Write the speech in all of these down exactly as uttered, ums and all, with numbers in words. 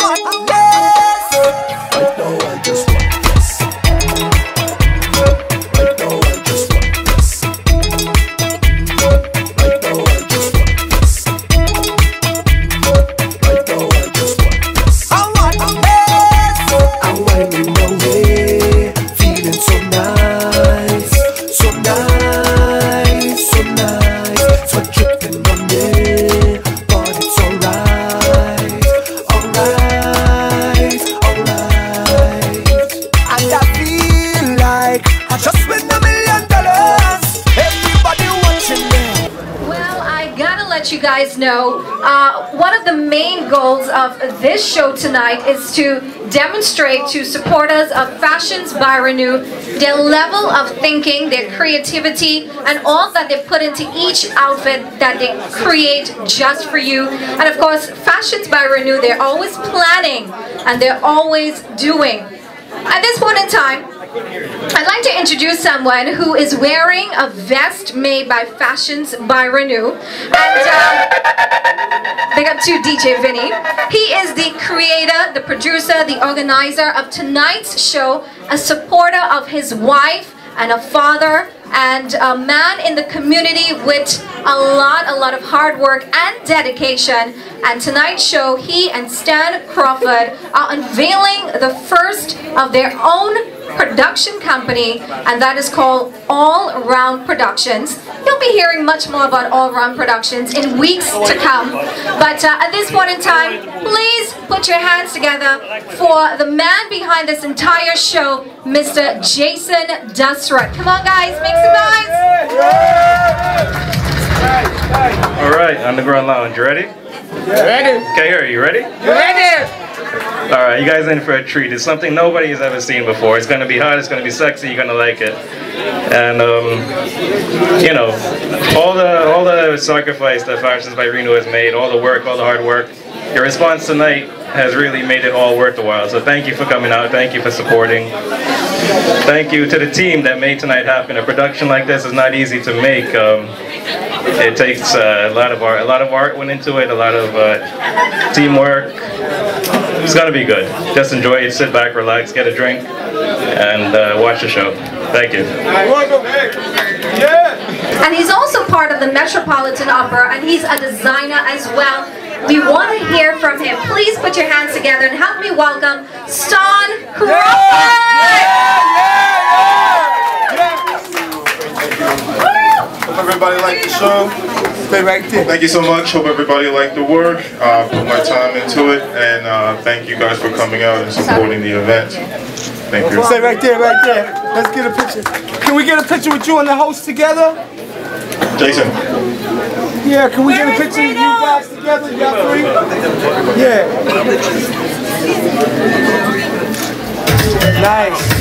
want less. Right now I just want less. Right now I just want less. Right now I just want less. Right now I just want less. I want less. I'm winding away, feeling so nice, so nice, so nice. Sweat dripping on me, but it's alright, alright, alright. And I feel like I just win a million dollars. Everybody watching me. Well, I gotta let you guys know, uh, one of the main goals of this show tonight is to demonstrate to supporters of Fashions by Renu their level of thinking, their creativity, and all that they put into each outfit that they create just for you. And of course, Fashions by Renu, they're always planning and they're always doing. At this point in time, I'd like to introduce someone who is wearing a vest made by Fashions by Renu. And uh, big up to D J Vinny. He is the creator, the producer, the organizer of tonight's show, a supporter of his wife and a father, and a man in the community with a lot, a lot of hard work and dedication. And tonight's show, he and Ston Crawford are unveiling the first of their own production company, and that is called All Round Productions. You'll be hearing much more about All Round Productions in weeks to come. But uh, at this point in time, please put your hands together for the man behind this entire show, Mister Jason Dasrath. Come on, guys, make some noise. All right, Underground Lounge, you ready? Ready? Okay, here, you ready? Ready? All right, you guys in for a treat. It's something nobody has ever seen before. It's gonna be hot, it's gonna be sexy, you're gonna like it. And um, you know, all the all the sacrifice that Fashions by Renu has made, all the work, all the hard work, your response tonight has really made it all worth the while. So thank you for coming out, thank you for supporting. Thank you to the team that made tonight happen. A production like this is not easy to make. Um, it takes uh, a lot of art. A lot of art went into it. A lot of uh, teamwork. It's gonna be good. Just enjoy it. Sit back, relax, get a drink, and uh, watch the show. Thank you. And he's also part of the Metropolitan Opera, and he's a designer as well. We want to hear from him. Please put your hands together and help me welcome Ston Crawford! Hope everybody liked the show. Stay right there. Thank you so much. Hope everybody liked the work. Uh, put my time into it, and uh, thank you guys for coming out and supporting the event. Thank you. Stay right there, right there. Let's get a picture. Can we get a picture with you and the host together? Jason. Yeah, can we get a picture of you guys together? Y'all three? Yeah. Nice.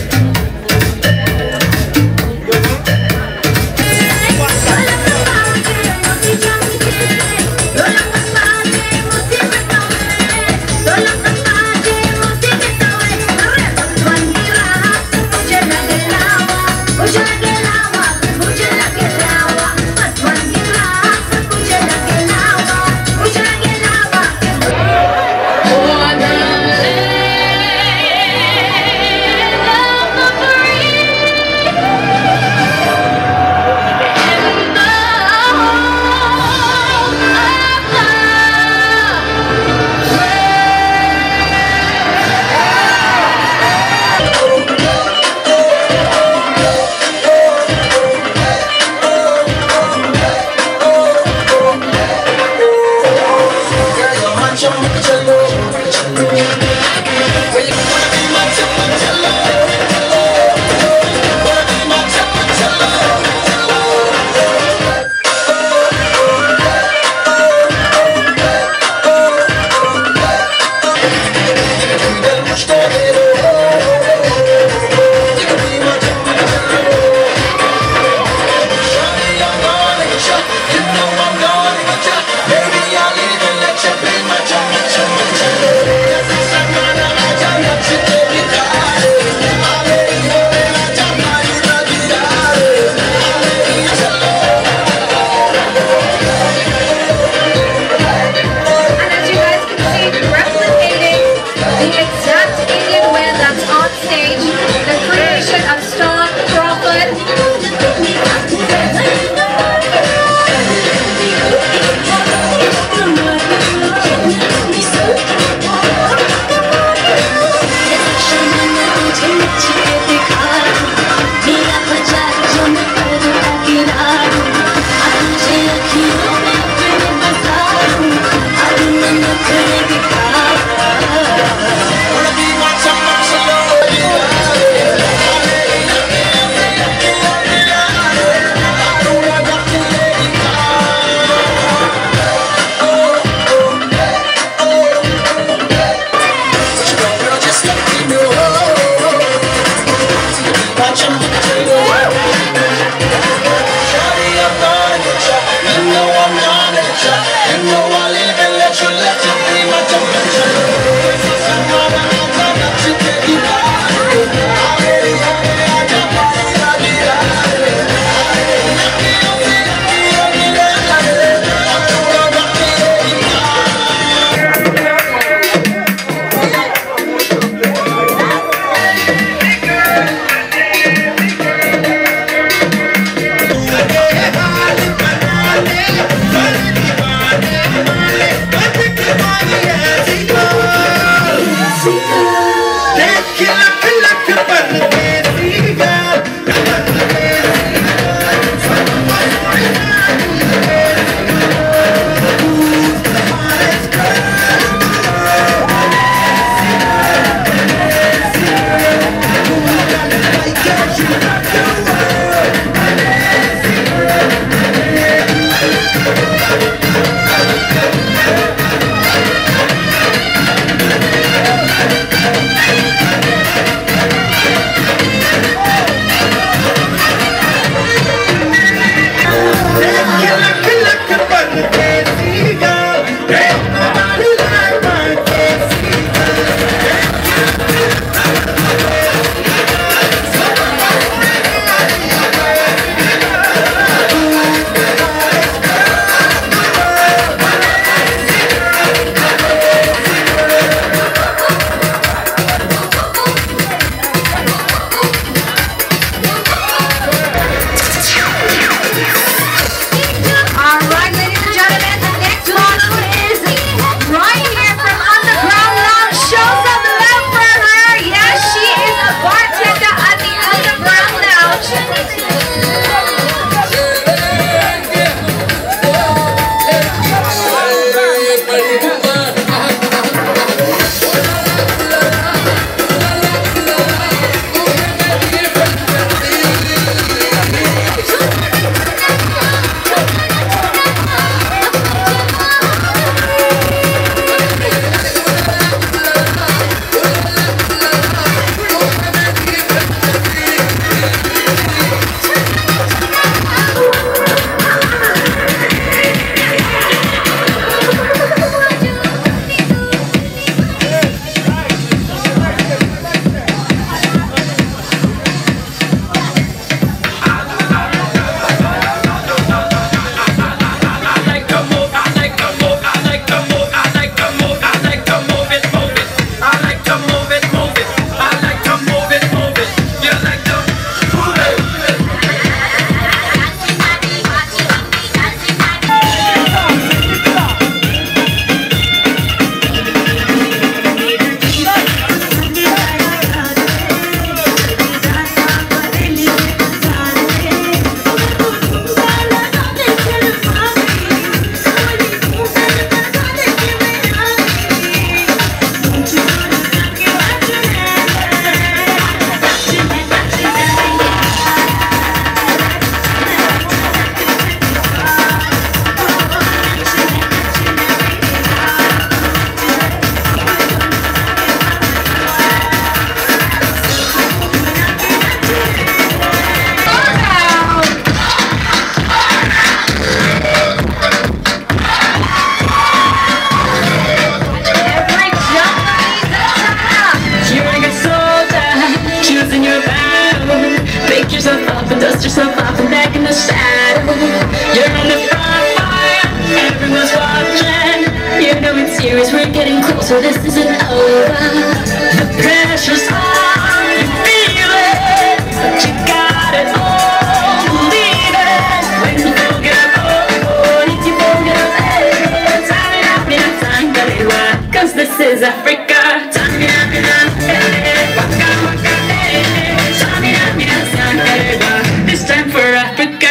so this isn't over. The pressure's on, you feel it, but you got it all, believe it. When you forget, oh, oh, if you forget, hey, Tamina, Mina, Tangalewa, cause this is Africa. Tamina, Mina, hey, Waka, Waka, hey, Tamina, Mina, Tangalewa, this time for Africa.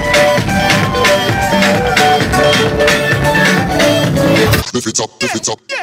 If it's up, if it's up.